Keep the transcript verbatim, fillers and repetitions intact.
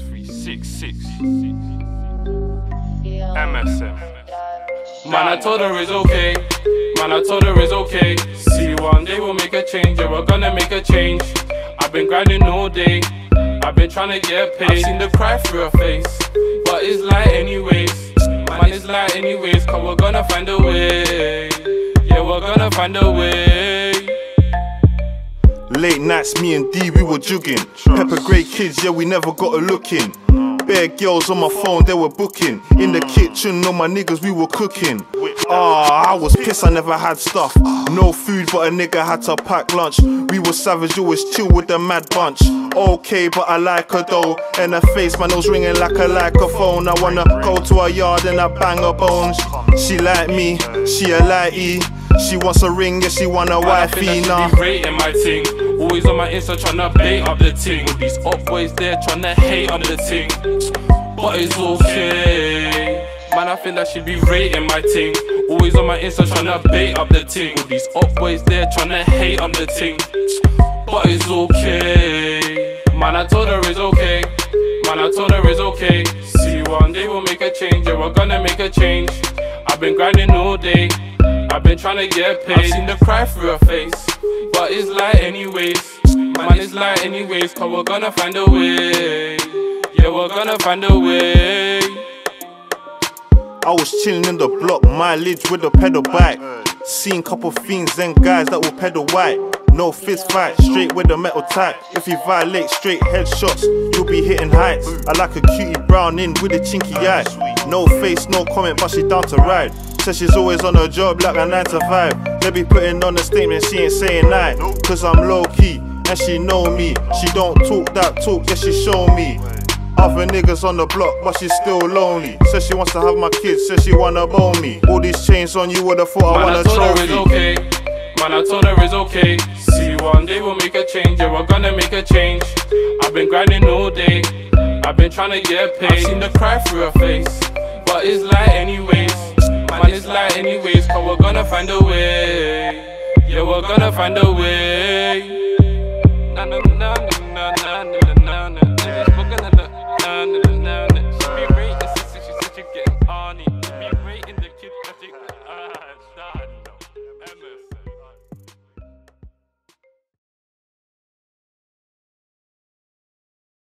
three six six. M S M. Man, I told her it's okay. Man, I told her it's okay. See, one day we'll make a change. Yeah, we're gonna make a change. I've been grinding all day. I've been trying to get paid. I've seen the cry through her face, but it's light anyways. Man, it's light anyways, cause we're gonna find a way. Yeah, we're gonna find a way. Late nights, me and D, we were jugging. Pepper grey kids, yeah, we never got a look in. Bare girls on my phone, they were booking. In the kitchen, no, my niggas, we were cooking. Ah, I was pissed, I never had stuff. No food, but a nigga had to pack lunch. We were savage, always chill with the mad bunch. Okay, but I like her though. And her face, my nose ringing like a like a phone. I wanna go to her yard and I bang her bones. She like me, she a lighty. She wants a ring, yeah, she want a wifey now. Be rating my ting. Always on my Insta tryna bait up the ting. With these up boys there tryna hate on the ting. But it's okay. Man, I think that she be rating my ting. Always on my Insta tryna bait up the ting. With these up boys there tryna hate on the ting. But it's okay. Man, I told her it's okay. Man, I told her it's okay. See, one day we'll make a change. Yeah, we're gonna make a change. I've been grinding all day. I've been trying to get paid. I've seen the cry through her face, but it's light anyways. Man, it's light anyways, cause we're gonna find a way. Yeah, we're gonna find a way. I was chilling in the block, mileage with a pedal bike. Seen couple fiends, then guys that will pedal white. No fist fight, straight with the metal type. If you violate straight headshots, you'll be hitting heights. I like a cutie brown in with a chinky eye. No face, no comment, but she down to ride. Says she's always on her job like a nine to five. They be putting on a statement, she ain't saying that. Cause I'm low key, and she know me. She don't talk that talk, yeah she show me. Other niggas on the block, but she's still lonely. Says she wants to have my kids, says she wanna bone me. All these chains on you, would've thought I want a trophy. Man, I told her it's okay. Man, I told her it's okay. See, one day we'll make a change. Yeah, we're gonna make a change. I've been grinding all day. I've been trying to get paid. I've seen the cry through her face, but it's light anyways. Man, it's light anyways, cause we're gonna find a way. Yeah, we're gonna find a way. Na na na na na na na na.